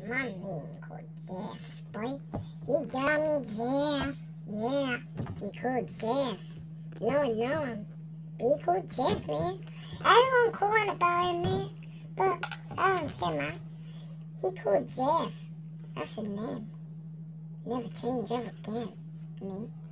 My man called Jeff, boy. He got me Jeff. Yeah, be cool Jeff. No, I know him. Be cool Jeff, man. Everyone calling about him, man. But I don't care, man. He called Jeff. That's his name. Never change ever again, me.